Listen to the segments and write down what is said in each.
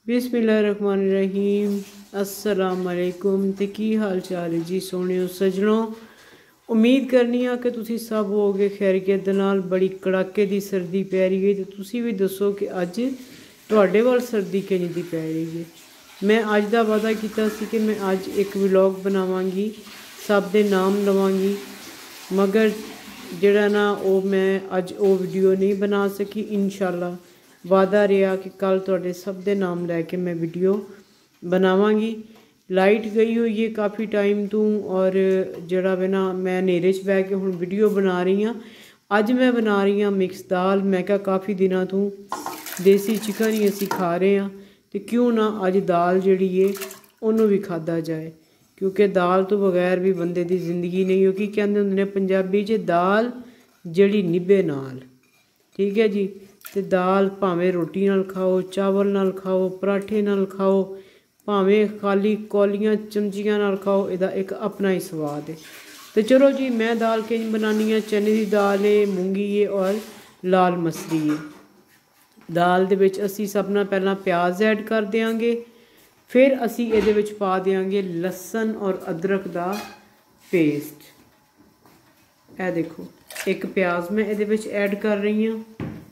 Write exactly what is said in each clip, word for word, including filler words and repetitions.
बिस्मिल्लाहिर्रहमानिर्रहीम अस्सलाम वालेकुम ते की हाल चाल है जी सोहणियो सजनों। उम्मीद करनी हाँ कि तुसी सब होगे खैरियत दे नाल। बड़ी कड़ाके दी सर्दी पै रही है तो तुसी भी दसो कि अज तुहाडे वाल सर्दी किंज दी पै रही है। मैं अज दा वादा कीता सी कि मैं अज एक व्लॉग बनावांगी, सब दे नाम लवांगी, मगर जिहड़ा ना वो मैं अज वो वीडियो नहीं बना सकी। इंशाअल्लाह वादा रहा कि कल तुहाडे सब दे नाम लैके मैं वीडियो बनावांगी। लाइट गई हुई है काफ़ी टाइम तो और जड़ा वे ना मैं नेरे च बह के हुण वीडियो बना रही हाँ। अज मैं बना रही हाँ मिक्स दाल। मैं क्या काफ़ी दिनों तो देसी चिकन ही असी खा रहे हैं तो क्यों ना अज दाल जिहड़ी है उन्होंने भी खादा जाए, क्योंकि दाल तो बगैर भी बंदे की जिंदगी नहीं हो। कि कहते होंगे पंजाबी च दाल जिहड़ी निभे नाल, ठीक है जी। तो दाल भावें रोटी नाल खाओ, चावल नाल खाओ, पराठे नाल खाओ, भावें खाली कौलियां चमचियां नाल खाओ, इहदा एक अपना ही स्वाद है। तो चलो जी मैं दाल किंज बनानी है। चने की दाल है, मूंगी है और लाल मसरी है। दाल दे विच असी सब नाल पहला प्याज ऐड कर देंगे, फिर असी इहदे विच पा देंगे लसन और अदरक दा पेस्ट। ए देखो एक प्याज मैं इहदे विच ऐड कर रही हूँ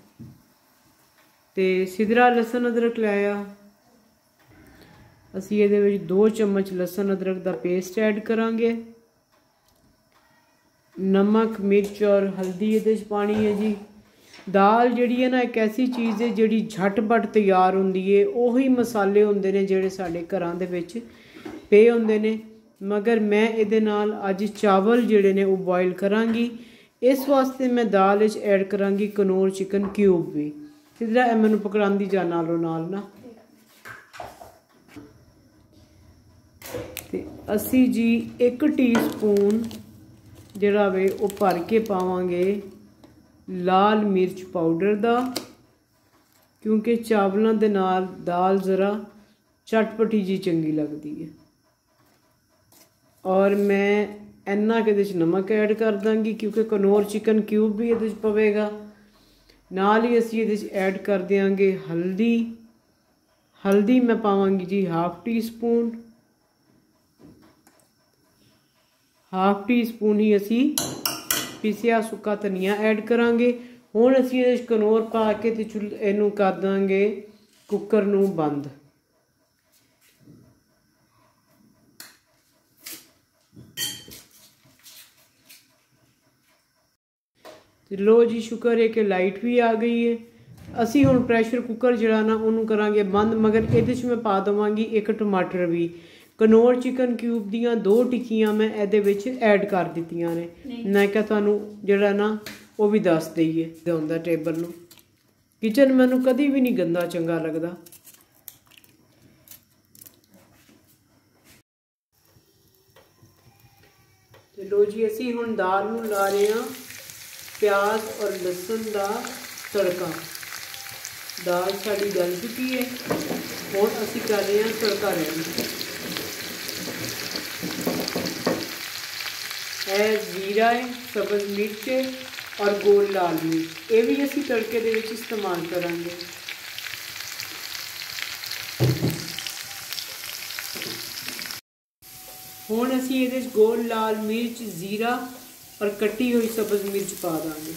तो सिदरा लसन अदरक लाया। असी ये विच दो चम्मच लसन अदरक का पेस्ट ऐड करांगे। नमक मिर्च और हल्दी ये पानी है जी। दाल जिहड़ी है ना एक ऐसी चीज़ है जिहड़ी झटपट तैयार होंदी है। उही मसाले होंदे ने जिहड़े साडे घरां दे विच पे होंदे ने, मगर मैं इहदे नाल अज चावल जिहड़े ने वो बॉयल करांगी। इस वास्ते मैं दाल विच ऐड करांगी कनौर चिकन क्यूब भी। इधर ए मैनू पकड़ांदी जा नालों नाल ना। ते असी जी एक टी स्पून जिहड़ा वे वो भर के पावांगे लाल मिर्च पाउडर दा, क्योंकि चावलों दे नाल दाल ज़रा चटपटी जी चंगी लगती है। और मैं इन्ना कि इहदे नमक ऐड कर दांगी क्योंकि कनौर चिकन क्यूब भी इहदे पवेगा। नाल ही असी इहदे ऐड कर देंगे हल्दी। हल्दी मैं पावांगी जी half teaspoon. Half teaspoon ही असी पिसिया सुक्का धनिया ऐड करांगे। हुण असी इहदे कनौर पा के ते चुल इहनूं कर दांगे कुकर नूं बंद। लो जी शुक्र है कि लाइट भी आ गई है। असी हुण प्रैशर कुकर जिहड़ा ना उन्होंने करांगे बंद, मगर इहदे च मैं पा देवांगी एक टमाटर भी। कनौर चिकन क्यूब दियां दो टिक्कियां मैं इहदे विच ऐड कर दित्तियां ने। मैं क्या तुहानूं जिहड़ा ना वो भी दस दईए हुंदा टेबल नूं। किचन मैनूं कदी भी नहीं गंदा चंगा लगदा। ते लो जी असी हुण दाल नूं ला रहे हां प्याज और लसन का तड़का। दाल साड़ी गल चुकी है, हुण असी कर रहे हैं तड़का रेडी। है जीरा है, सब्ज़ मिर्च है और गोल लाल मिर्च, ये भी असी तड़के दे विच इस्तेमाल करांगे। हुण असी इहदे च गोल लाल मिर्च, जीरा और कट्टी हुई सब्ज़ मिर्च पा देंगे।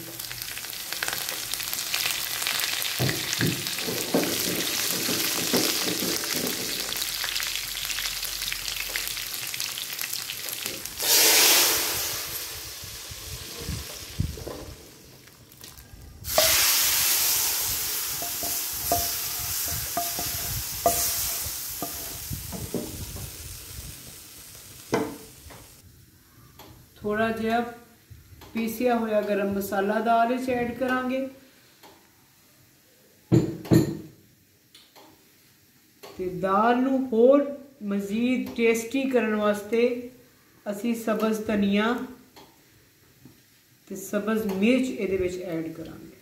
थोड़ा जिहा पीसिया होया गरम मसाला दाल विच ऐड करांगे। ते दाल नूं होर मज़ीद टेस्टी करने वास्ते असी सब्ज़ धनिया ते सब्ज़ मिर्च इहदे विच ऐड करांगे।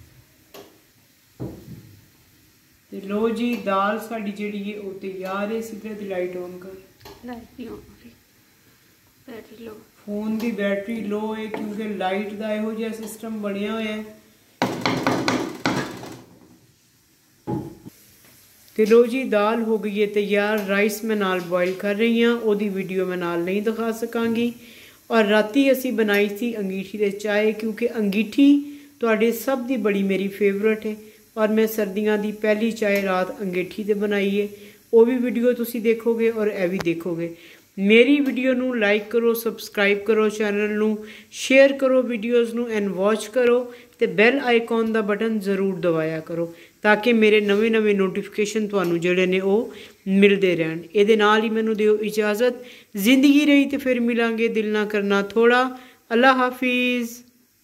ते लो जी दाल साडी जिहड़ी है वो तैयार है। सिद्धे दी लाइट ऑन कर। लाइट नहीं ऑन हो रही, बैटरी लो। फोन की बैटरी लो है क्योंकि लाइट का इहो जिहा सिस्टम बनया होया है। तो लो जी दाल हो गई है तैयार। राइस मैं नाल बॉयल कर रही हाँ, ओदी वीडियो मैं नाल नहीं दिखा सकांगी। और राती असी बनाई थी अंगीठी दे चाय, क्योंकि अंगीठी तुहाडे सब दी बड़ी मेरी फेवरेट है और मैं सर्दियों की पहली चाय रात अंगीठी ते बनाई है। वो भी वीडियो तुसी देखोगे और यह भी देखोगे। मेरी वीडियो नू लाइक करो, सबसक्राइब करो, चैनल नू शेयर करो, वीडियोज़ नू एंड वॉच करो, तो बैल आइकॉन का बटन जरूर दबाया करो ताकि मेरे नवे नवे नोटिफिकेशन तुहानू जिहड़े ने वो मिलते रहन। ये नाल ही मैनू दिओ इजाज़त। जिंदगी रही तो फिर मिलांगे, दिल ना करना थोड़ा। अल्लाह हाफिज़।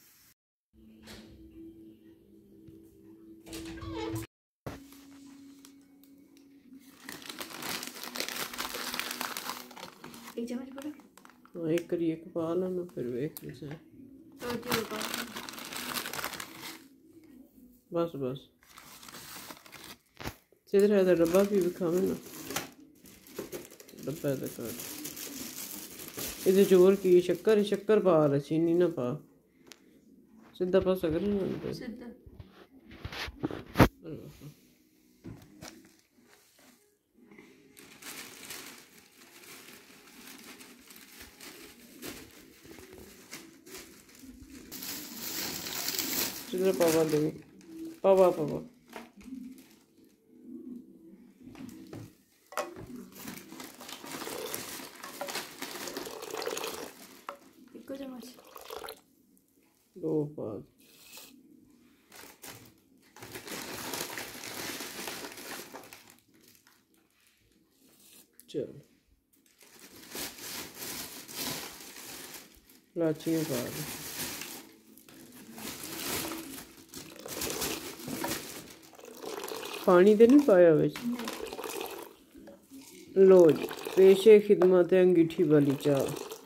एक चम्मच पड़ा। हाँ एक करिए एक पा लेना फिर वेख लीजिए। बस बस सीधे रहता डब्बा भी खावे ना, डब्बा कर ये जोर की शक्कर शक्कर पा रहा, चीनी ना पा, सीधा पासा कर ना सीधा। सीधा पावा दे पावा पावा एक चम्मच दो पा चल लाचियाँ पा दे। पानी तो नहीं पाया बिच। लो जी पेशे खिदमत है अंगीठी वाली चाह।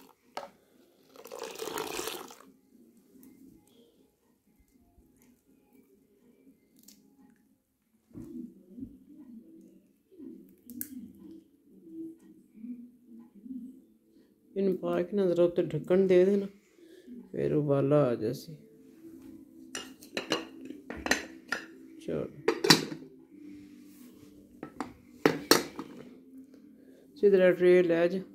इन पा के ना जरा उत्ते ढक्कन दे देना, फिर उबाला आ जैसे। चलो सीधा ट्रे लै जा।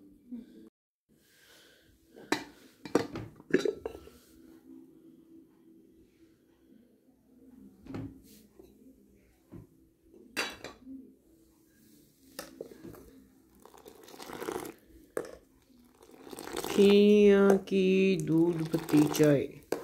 खिया की दूध पत्ती चाय।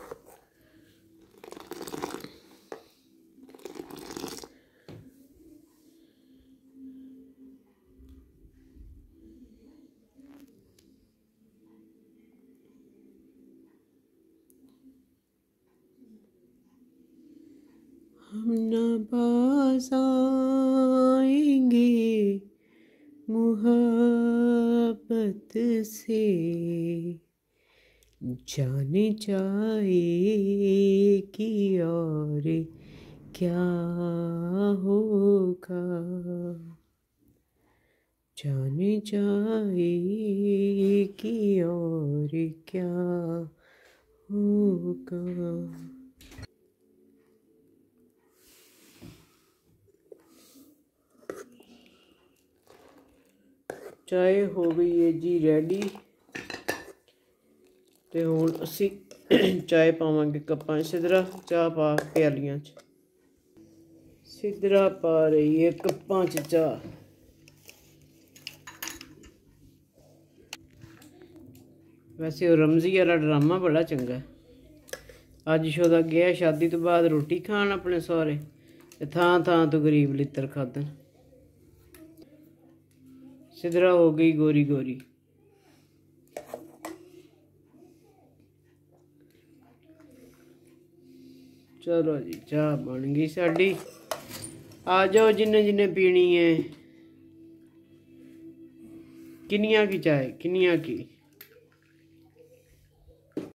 हम न बाज़ आएंगे मुहब्बत से, जाने जाए कि और क्या होगा, जाने जाए कि और क्या होगा। चाय हो गई है जी रेडी। तो हुण असी चाय पावांगे कप्पां। सिदरा चाह पा प्यालियां च। सिदरा पा रही है कप्पां च चाह। वैसे वो रमजी वाला ड्रामा बड़ा चंगा। अज शोदा गया शादी तो बाद रोटी खान अपने सहुरे, थां थां तो गरीब लित्तर खादन। सिदरा हो गई गोरी गोरी। चलो जी चाह बन गई साड़ी। आ जाओ जिन्ने जिन्ने पीनी है। किनिया की चाय किनिया की।